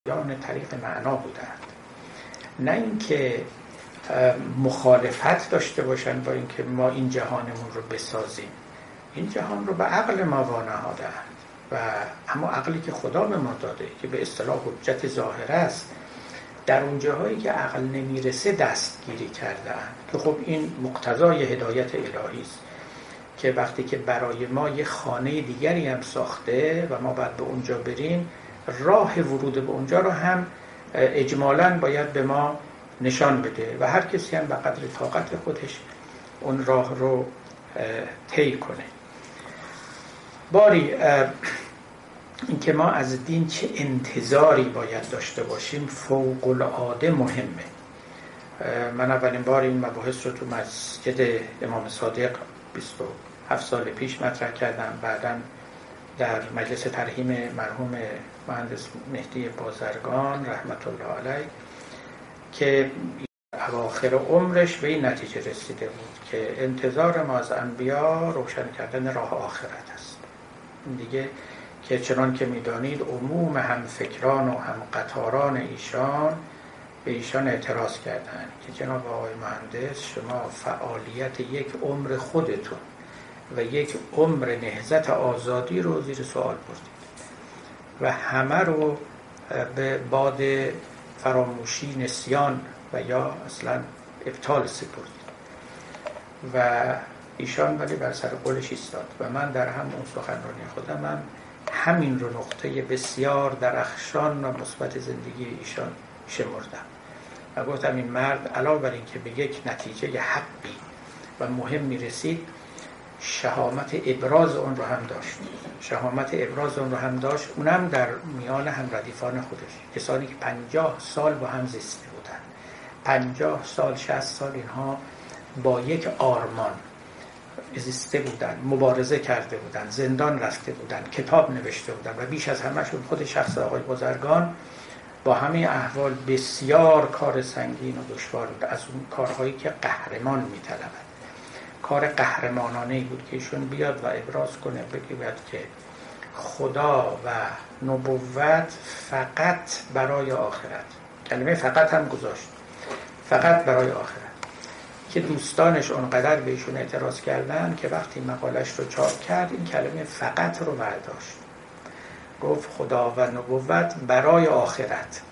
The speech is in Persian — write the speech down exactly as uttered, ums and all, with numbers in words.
یان طریق معنا بودند، نه اینکه مخالفت داشته باشند با اینکه ما این جهانمون رو بسازیم. این جهان رو به عقل ما وانهادند و اما عقلی که خدا به ما داده که به اصطلاح حجت ظاهره است، در اون جاهایی که عقل نمیرسه دستگیری کردند که خب این مقتضای هدایت الهی است که وقتی که برای ما یه خانه دیگری هم ساخته و ما باید به اونجا بریم، راه ورود به اونجا رو هم اجمالاً باید به ما نشان بده و هر کسی هم به قدر طاقت خودش اون راه رو طی کنه. باری اینکه ما از دین چه انتظاری باید داشته باشیم فوق العاده مهمه. من اولین بار این مباحث رو تو مسجد امام صادق بیست و هفت سال پیش مطرح کردم، بعداً در مجلس ترحیم مرحوم مهندس مهدی بازرگان رحمت الله علیه که اواخر عمرش به این نتیجه رسیده بود که انتظار ما از انبیا روشن کردن راه آخرت است. دیگه که چنان که میدانید عموم هم فکران و هم قطاران ایشان به ایشان اعتراض کردند که جناب آقای مهندس شما فعالیت یک عمر خودتون و یک عمر نهضت آزادی رو زیر سوال بردید و همه رو به باد فراموشی، نسیان و یا اصلا ابطال سپردید و ایشان ولی بر سر قولش ایستاد و من در همون سخنرانی خودم هم همین رو نقطه بسیار درخشان و مثبت زندگی ایشان شمردم و گفتم این مرد علاوه بر این که به یک نتیجه حقی و مهم میرسید، شهامت ابراز اون رو هم داشت شهامت ابراز اون رو هم داشت اونم در میان هم ردیفان خودش، کسانی که پنجاه سال با هم زیسته بودن، پنجاه سال شصت سال اینها با یک آرمان زیسته بودن، مبارزه کرده بودن، زندان رفته بودن، کتاب نوشته بودن و بیش از همهشون خود شخص آقای بازرگان با همه احوال بسیار کار سنگین و دشوار بود، از اون کارهایی که قهرمان می‌طلبد. کار قهرمانانه‌ای بود که ایشون بیاد و ابراز کنه، بگوید که خدا و نبوت فقط برای آخرت، کلمه فقط هم گذاشت، فقط برای آخرت، که دوستانش اونقدر به ایشون اعتراض کردن که وقتی مقالش رو چاپ کرد این کلمه فقط رو برداشت، گفت خدا و نبوت برای آخرت.